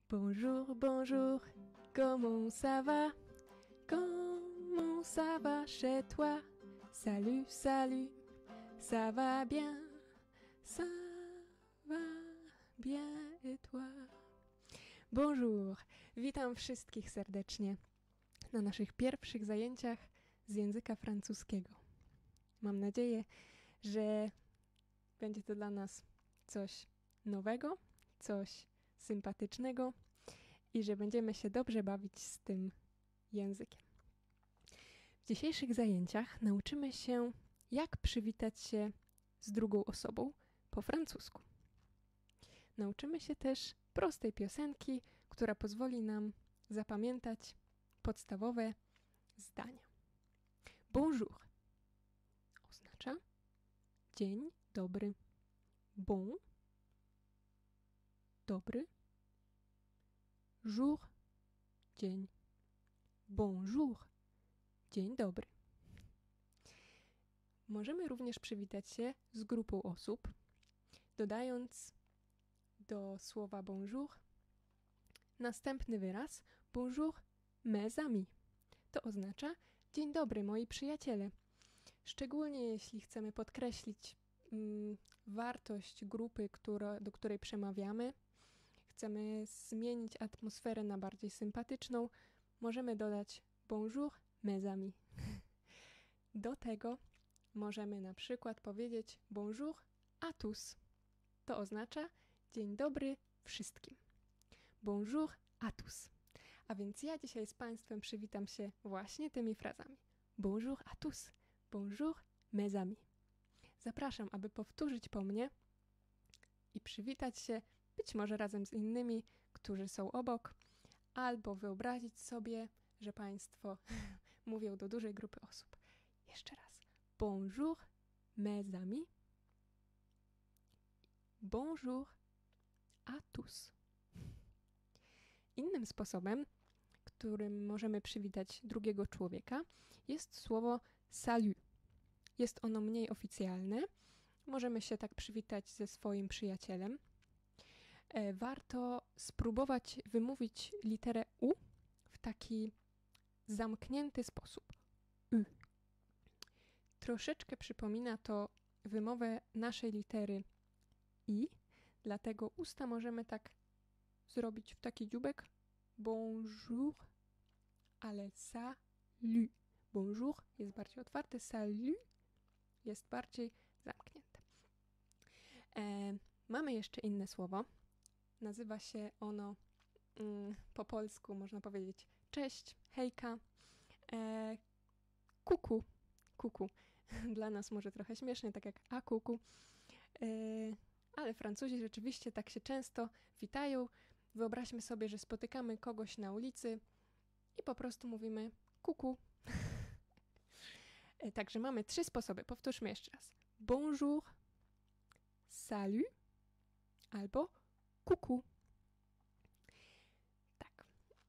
Bonjour, bonjour, comment ça va? Comment ça va chez toi? Salut, salut, ça va bien? Ça va bien et toi? Bonjour, witam wszystkich serdecznie na naszych pierwszych zajęciach z języka francuskiego. Mam nadzieję, że będzie to dla nas coś nowego, coś sympatycznego i że będziemy się dobrze bawić z tym językiem. W dzisiejszych zajęciach nauczymy się, jak przywitać się z drugą osobą po francusku. Nauczymy się też prostej piosenki, która pozwoli nam zapamiętać podstawowe zdania. Bonjour oznacza dzień dobry. Bon, dobry. Jour, dzień. Bonjour, dzień dobry. Możemy również przywitać się z grupą osób, dodając do słowa bonjour następny wyraz bonjour mes amis. To oznacza dzień dobry moi przyjaciele. Szczególnie jeśli chcemy podkreślić wartość grupy, do której przemawiamy, chcemy zmienić atmosferę na bardziej sympatyczną, możemy dodać bonjour mes amis. Do tego możemy na przykład powiedzieć bonjour à tous. To oznacza dzień dobry wszystkim. Bonjour à tous. A więc ja dzisiaj z Państwem przywitam się właśnie tymi frazami. Bonjour à tous. Bonjour mes amis. Zapraszam, aby powtórzyć po mnie i przywitać się być może razem z innymi, którzy są obok, albo wyobrazić sobie, że Państwo mówią do dużej grupy osób. Jeszcze raz. Bonjour mes amis. Bonjour à tous. Innym sposobem, którym możemy przywitać drugiego człowieka, jest słowo salut. Jest ono mniej oficjalne. Możemy się tak przywitać ze swoim przyjacielem. Warto spróbować wymówić literę U w taki zamknięty sposób. U. Troszeczkę przypomina to wymowę naszej litery I, dlatego usta możemy tak zrobić w taki dzióbek. Bonjour, ale salut. Bonjour jest bardziej otwarte, salut jest bardziej zamknięte. Mamy jeszcze inne słowo. Nazywa się ono po polsku, można powiedzieć, cześć, hejka, kuku. Kuku. Dla nas może trochę śmiesznie, tak jak a kuku. Ale Francuzi rzeczywiście tak się często witają. Wyobraźmy sobie, że spotykamy kogoś na ulicy i po prostu mówimy kuku. Także mamy 3 sposoby. Powtórzmy jeszcze raz. Bonjour, salut albo kuku. Tak.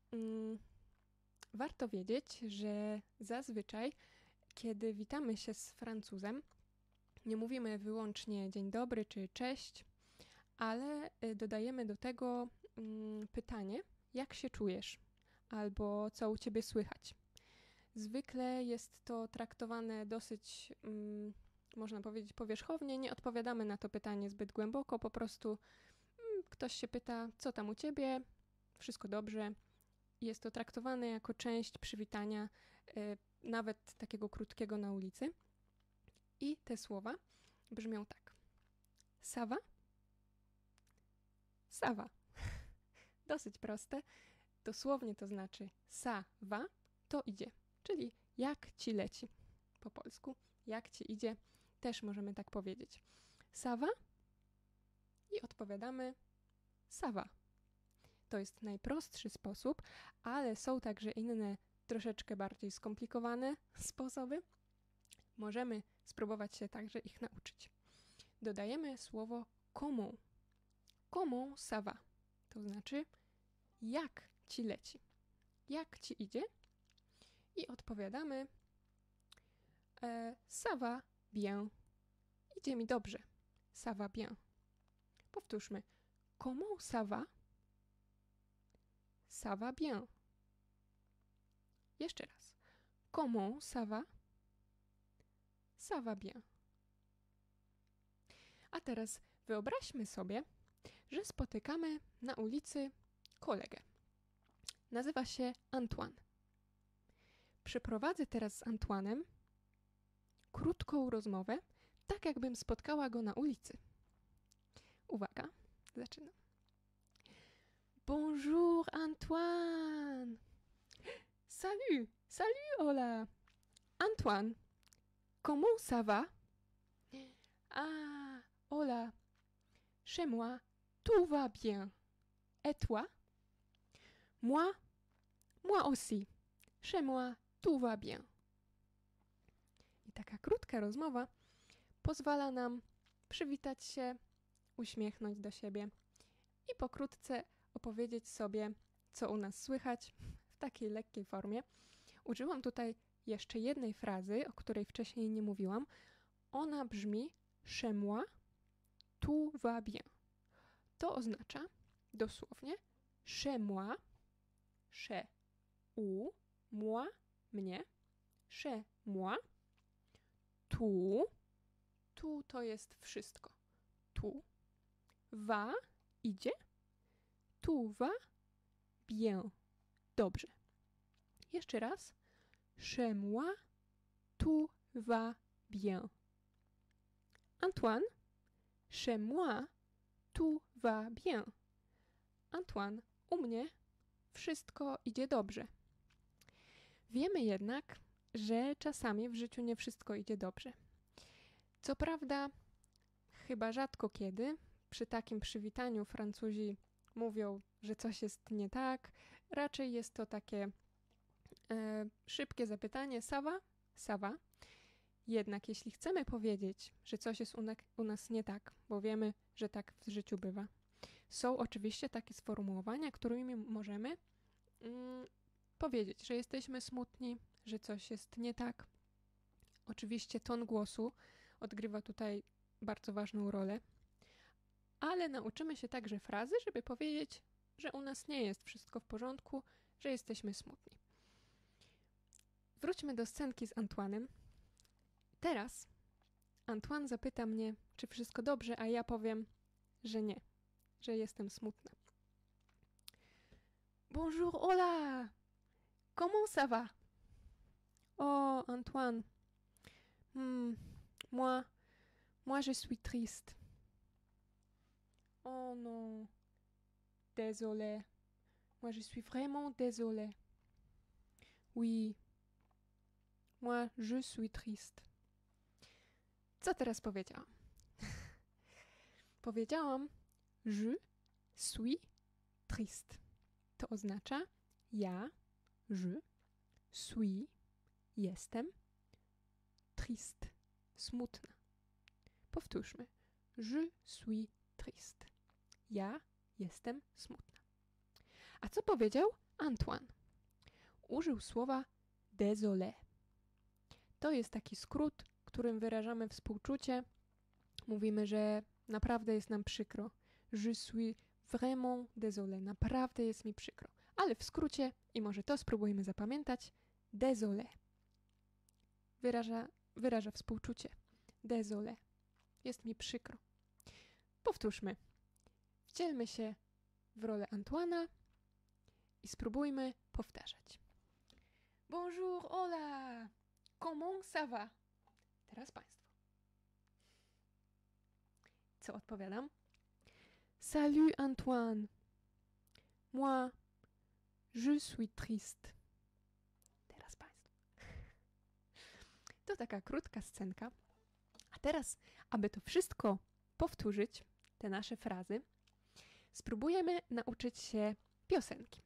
Warto wiedzieć, że zazwyczaj, kiedy witamy się z Francuzem, nie mówimy wyłącznie dzień dobry czy cześć, ale dodajemy do tego pytanie, jak się czujesz, albo co u ciebie słychać. Zwykle jest to traktowane dosyć, można powiedzieć, powierzchownie. Nie odpowiadamy na to pytanie zbyt głęboko, po prostu ktoś się pyta, co tam u ciebie, wszystko dobrze. Jest to traktowane jako część przywitania, nawet takiego krótkiego na ulicy. I te słowa brzmią tak. Ça va? Ça va. Dosyć proste. Dosłownie to znaczy ça va, to idzie. Czyli jak ci leci po polsku. Jak ci idzie, też możemy tak powiedzieć. Ça va? I odpowiadamy ça va. To jest najprostszy sposób, ale są także inne, troszeczkę bardziej skomplikowane sposoby. Możemy spróbować się także ich nauczyć. Dodajemy słowo comment. Comment ça va? To znaczy jak ci leci. Jak ci idzie? I odpowiadamy ça va bien. Idzie mi dobrze. Ça va bien. Powtórzmy. Comment ça va? ça va bien. Jeszcze raz. Comment ça va? Ça va bien. A teraz wyobraźmy sobie, że spotykamy na ulicy kolegę. Nazywa się Antoine. Przeprowadzę teraz z Antoine'em krótką rozmowę, tak jakbym spotkała go na ulicy. Uwaga, zaczynam. Bonjour Antoine! Salut, hola! Antoine, comment ça va? Ah, hola. Chez moi, tout va bien. Et toi? Moi aussi. Chez moi, tout va bien. I taka krótka rozmowa pozwala nam przywitać się, uśmiechnąć do siebie i pokrótce opowiedzieć sobie, co u nas słychać w takiej lekkiej formie. Użyłam tutaj jeszcze jednej frazy, o której wcześniej nie mówiłam. Ona brzmi chez moi, tout va bien. To oznacza dosłownie chez moi, chez u, moi, mnie, chez moi, tu to jest wszystko, tu, va, idzie, tout va bien, dobrze. Jeszcze raz, chez moi, tout va bien. Antoine, chez moi, tout va bien. Antoine, u mnie wszystko idzie dobrze. Wiemy jednak, że czasami w życiu nie wszystko idzie dobrze. Co prawda, chyba rzadko kiedy przy takim przywitaniu Francuzi mówią, że coś jest nie tak. Raczej jest to takie szybkie zapytanie ça va? Ça va? Jednak jeśli chcemy powiedzieć, że coś jest u nas nie tak, bo wiemy, że tak w życiu bywa, są oczywiście takie sformułowania, którymi możemy powiedzieć, że jesteśmy smutni, że coś jest nie tak. Oczywiście ton głosu odgrywa tutaj bardzo ważną rolę, ale nauczymy się także frazy, żeby powiedzieć, że u nas nie jest wszystko w porządku, że jesteśmy smutni. Wróćmy do scenki z Antoine'em. Teraz Antoine zapyta mnie, czy wszystko dobrze, a ja powiem, że nie, że jestem smutna. Bonjour, hola! Comment ça va? Oh, Antoine. Moi je suis triste. Oh non. Désolé. Moi je suis vraiment désolé. Oui. Moi je suis triste. Co teraz powiedziałam? Powiedziałam je suis triste. To oznacza ja, je, suis, jestem, triste, smutna. Powtórzmy. Je suis triste. Ja jestem smutna. A co powiedział Antoine? Użył słowa désolé. To jest taki skrót, którym wyrażamy współczucie. Mówimy, że naprawdę jest nam przykro. Je suis vraiment désolé. Naprawdę jest mi przykro. Ale w skrócie, i może to spróbujmy zapamiętać, désolé. Wyraża współczucie. Désolé. Jest mi przykro. Powtórzmy. Wcielmy się w rolę Antoine'a i spróbujmy powtarzać. Bonjour, hola! Comment ça va? Teraz Państwo. Co odpowiadam? Salut Antoine. Moi, je suis triste. Teraz Państwo. To taka krótka scenka. A teraz, aby to wszystko powtórzyć, te nasze frazy, spróbujemy nauczyć się piosenki.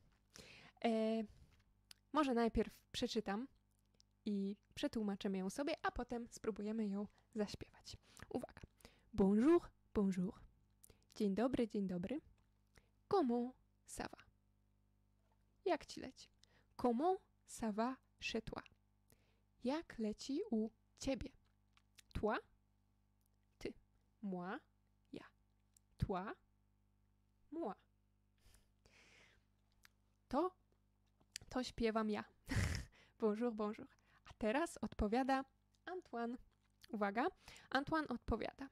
Może najpierw przeczytam i przetłumaczymy ją sobie, a potem spróbujemy ją zaśpiewać. Uwaga. Bonjour, bonjour. Dzień dobry, dzień dobry. Comment ça va? Jak ci leci? Comment ça va chez toi? Jak leci u ciebie? Toi, ty. Moi, ja. Toi, moi. to śpiewam ja. Bonjour, bonjour. A teraz odpowiada Antoine. Uwaga, Antoine odpowiada.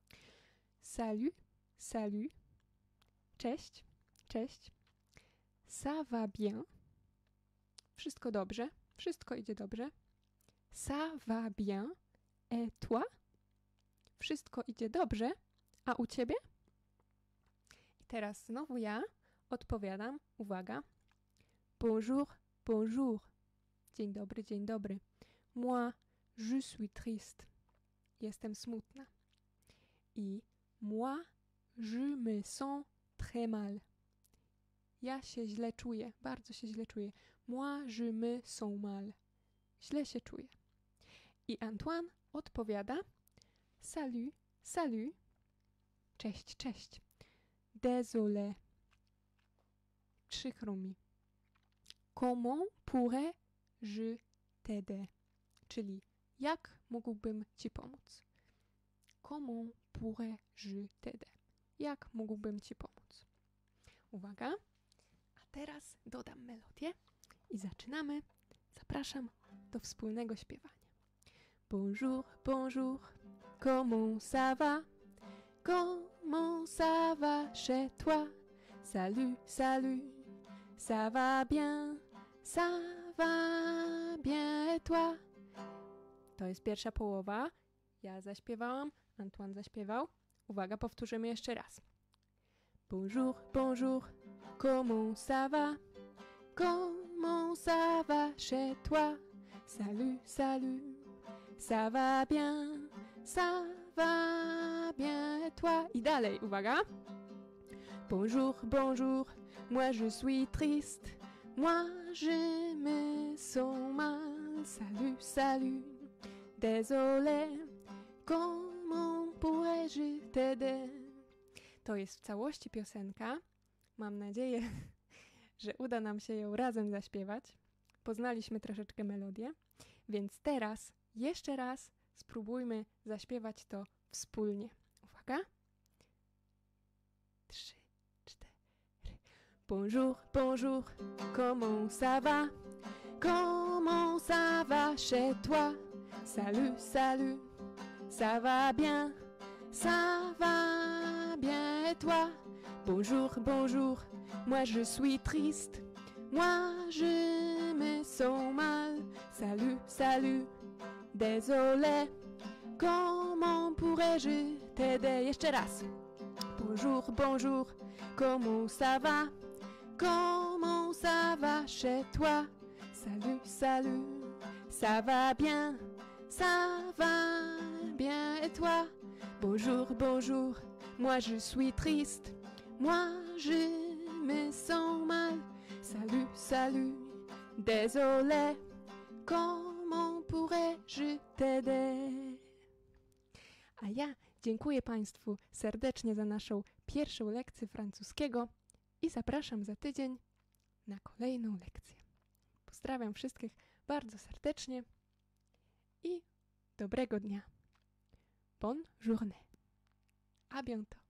Salut, salut. Cześć, cześć. Ça va bien. Wszystko dobrze, wszystko idzie dobrze. Ça va bien. Et toi? Wszystko idzie dobrze, a u ciebie? I teraz znowu ja odpowiadam, uwaga. Bonjour, bonjour. Dzień dobry, dzień dobry. Moi, je suis triste. Jestem smutna. I moi, je me sens très mal. Ja się źle czuję, bardzo się źle czuję. Moi, je me sens mal. Źle się czuję. I Antoine odpowiada salut, salut. Cześć, cześć. Désolé. Przykro mi. Comment pourrais-je t'aider? Czyli jak mógłbym ci pomóc? Comment pourrais-je t'aider? Jak mógłbym ci pomóc? Uwaga. A teraz dodam melodię i zaczynamy. Zapraszam do wspólnego śpiewania. Bonjour, bonjour, comment ça va? Comment ça va chez toi? Salut, salut, ça va bien, ça va bien et toi? To jest pierwsza połowa. Ja zaśpiewałam, Antoine zaśpiewał. Uwaga, powtórzymy jeszcze raz. Bonjour, bonjour, comment ça va? Comment ça va chez toi? Salut, salut, ça va bien, ça va bien et toi? I dalej, uwaga. Bonjour, bonjour, moi je suis triste, moi je me sens mal. Salut, salut, désolé, comment pourrais-je t'aider? To jest w całości piosenka. Mam nadzieję, że uda nam się ją razem zaśpiewać. Poznaliśmy troszeczkę melodię, więc teraz jeszcze raz spróbujmy zaśpiewać to wspólnie. Uwaga. 3, 4. Bonjour, bonjour, comment ça va? Comment ça va chez toi? Salut, salut, ça va bien, ça va bien et toi? Bonjour, bonjour, moi je suis triste, moi je me sens mal. Salut, salut, désolé, comment pourrais-je t'aider? Jeszcze raz. Bonjour, bonjour, comment ça va? Comment ça va chez toi? Salut, salut, ça va bien, ça va bien et toi? Bonjour, bonjour, moi je suis triste, moi je me sens mal. Salut, salut, désolé, comment pourrais-je t'aider? A ja dziękuję Państwu serdecznie za naszą pierwszą lekcję francuskiego i zapraszam za tydzień na kolejną lekcję. Pozdrawiam wszystkich bardzo serdecznie i dobrego dnia. Bonne journée. À bientôt.